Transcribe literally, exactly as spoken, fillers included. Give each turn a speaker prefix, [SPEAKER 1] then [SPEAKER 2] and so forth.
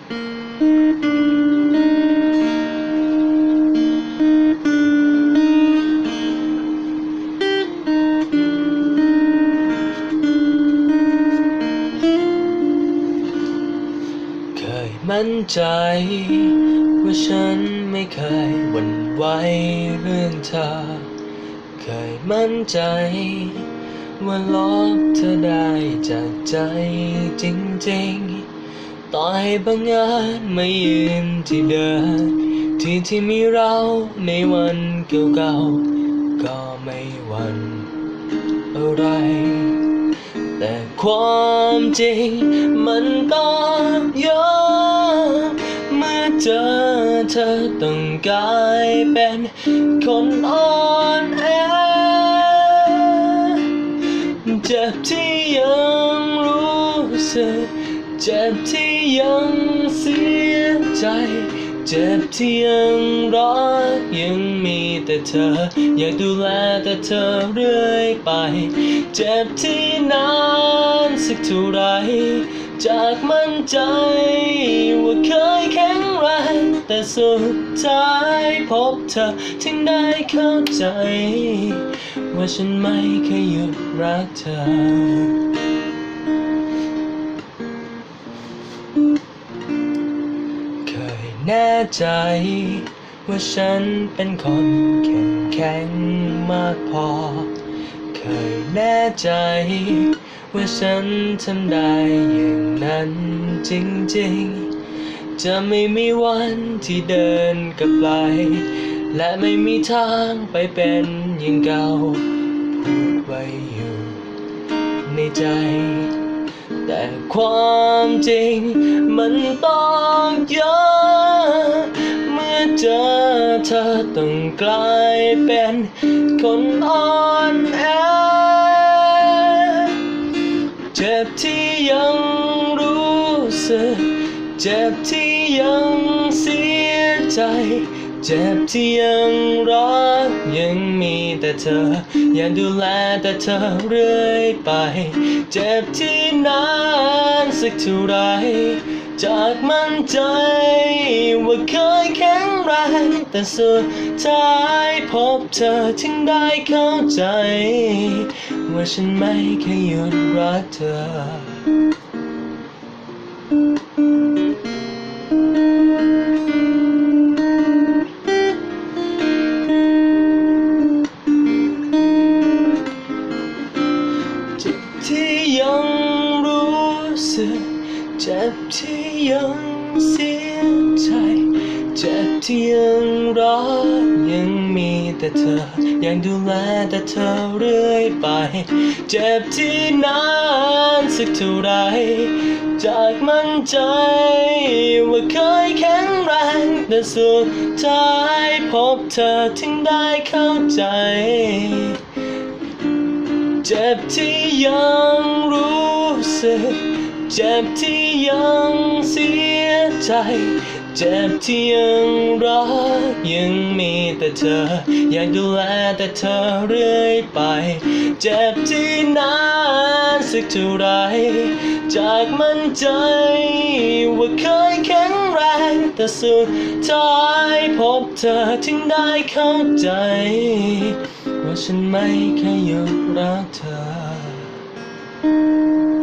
[SPEAKER 1] เคยมั่นใจว่าฉันไม่เคยหวั่นไหวเรื่องเธอเคยมั่นใจว่าลบเธอได้จากใจจริงๆต่อให้บางงานไม่ยืนที่เดิมที่ที่มีเราในวันเก่าๆก็ไม่หวั่นอะไรแต่ความจริงมันต้องยอมเมื่อเจอเธอต้องกลายเป็นคนอ่อนแอเจ็บที่ยังรู้สึกเจ็บที่ยังเสียใจเจ็บที่ยังรักยังมีแต่เธออยากดูแลแต่เธอเรื่อยไปเจ็บที่นานสักเท่าไรจากมั่นใจว่าเคยแข็งแรงแต่สุดท้ายพบเธอถึงได้เข้าใจว่าฉันไม่เคยหยุดรักเธอเคยแน่ใจว่าฉันเป็นคนเข้มแข็งมากพอเคยแน่ใจว่าฉันทำได้อย่างนั้นจริงๆจะไม่มีวันที่เดินกลับไปและไม่มีทางไปเป็นอย่างเก่าพูดไว้อยู่ในใจแต่ความจริงมันต้องเยอะเมื่อเจอเธอต้องกลายเป็นคนอ่อนแอเจ็บที่ยังรู้สึกเจ็บที่ยังเสียใจเจ็บที่ยังรักยังมีแต่เธออยากดูแลแต่เธอเรื่อยไปเจ็บที่นานสักเท่าไรจากมั่นใจว่าเคยแข็งแรงแต่สุดท้ายพบเธอถึงได้เข้าใจว่าฉันไม่เคยหยุดรักเธอที่ยังรู้สึกเจ็บที่ยังเสียใจเจ็บที่ยังรักยังมีแต่เธออยากดูแลแต่เธอเรื่อยไปเจ็บที่นานสักเท่าไรจากมั่นใจว่าเคยแข็งแรงแต่สุดท้ายพบเธอถึงได้เข้าใจเจ็บที่ยังรู้สึกเจ็บที่ยังเสียใจเจ็บที่ยังรักยังมีแต่เธออยากดูแลแต่เธอเรื่อยไปเจ็บที่นานสักเท่าไรจากมั่นใจว่าเคยแข็งแรงแต่สุดท้ายพบเธอถึงได้เข้าใจว่าฉันไม่เคยหยุดรักเธอ